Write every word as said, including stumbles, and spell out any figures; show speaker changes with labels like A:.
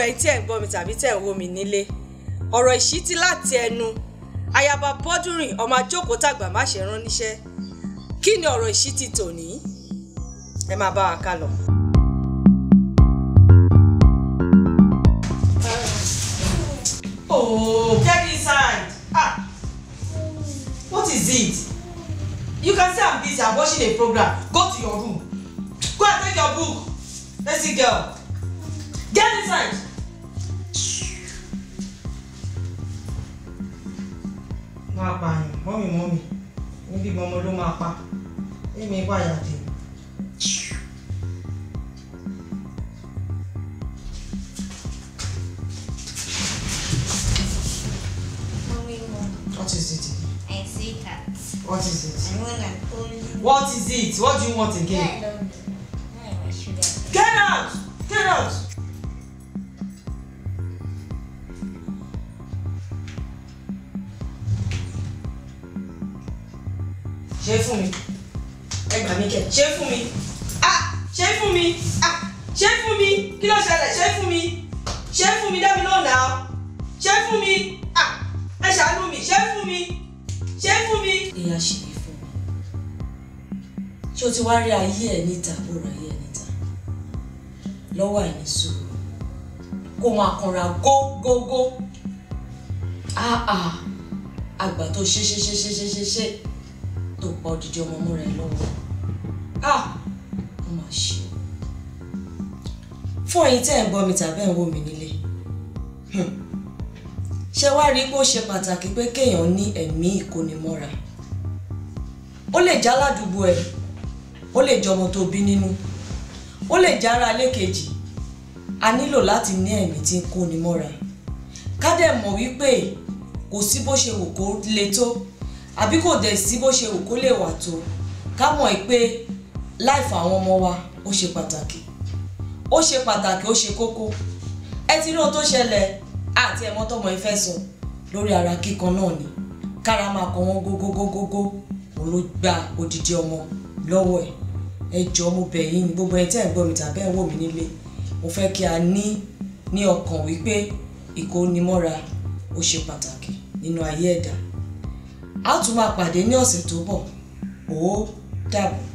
A: ẹ̀yin tí ẹ̀ ń gbọ́ mi tàbí tí ẹ̀ ń wò mí nílé ọ̀rọ̀ ìṣítí láti ẹnu ayaba Bọ́dúnrìn ọmọ àjókòó tàgbà má ṣe rán níṣẹ́ kí ni ọ̀rọ̀ ìṣítí tòní ẹ máa bá wa ká lọ. Oh, get inside. Ah, what is it? You can say I'm busy. I'm watching a program. Go to your room. Go and take your book. Let's see, girl. Get inside. Ma pa ni, mommy, mommy. Níbi momo ló máa pa. Èmi wá ya tèmi. What is it?
B: I see that.
A: What is it?
B: I want to pull you.
A: What is it? What do you want again?
B: I don't know. I should have.
A: Get out! Get out! Ṣé fún mi. Ẹ gbà mí kẹ́. Ṣé fún mi. Ah! Ṣé fún mi. Ah! Ṣé fún mi. Kí ló ṣẹlẹ̀? Ṣé fún mi. Ṣé fún mi dá mi lóhùn náà. Ṣé fún mi. Ah! Ẹ ṣàánú mi. Ṣé fún mi. Ṣé fún mi. Ìyá ṣe é fún mi. Ṣé o ti wá rí ayé ẹ níta bó ra ayé ẹ níta? Lọ́wọ́ àìní sùúrù. Kó máa kanra gógógó. Ah ah. Àgbà tó ṣe ṣe ṣe ṣe ṣe ṣe ṣe tó pa odidi ọmọ mú rẹ lọ́wọ́. Ah! Ó mà ṣe. Fún ẹ̀yin tẹ́ ẹ̀ ń gbọ́ mi tàbí ẹ̀ ń wò mí nílé. Ṣé wá rí pé ó ṣe pàtàkì pé kéèyàn ní ẹ̀mí ìkónimọ́ra. Ó lè já ládùúgbò ẹ̀, ó lè jẹ́ ọmọ tó bí nínú, ó lè já ara ilé kejì. A nílò láti ní ẹ̀mí tí ń kónimọ́ra. Ká dẹ̀ mọ̀ wípé kò sí bó ṣe wù kó le tó àbí kò dẹ̀ sí bó ṣe wù kó lè wà tó. Ká mọ̀ pé láìfà àwọn ọmọ wa ó ṣe pàtàkì. Ó ṣe pàtàkì, ó ṣe kókó. Ẹ ti rí ohun tó ṣẹlẹ̀ àti ẹ̀mọ́ tọmọ ìfẹ́ sùn lórí ara kíkan náà ni. Kára máa kọ wọn gógógógógó òun ló gba odidi ọmọ lọ́wọ́ ẹ̀. Ẹ jọ̀ọ́ mo bẹ̀ yín ní gbogbo ẹ̀ tí ẹ̀ ń gbọ́ mi tàbí ẹ̀ ń wò mí nílé. Mo fẹ́ kí a ní ní ọkàn wípé ìkónimọ́ra ó ṣe pàtàkì nínú ayé ẹ̀dá. A tún máa pàdé ní ọ̀sẹ̀ tó bọ̀. Ó dàbọ̀.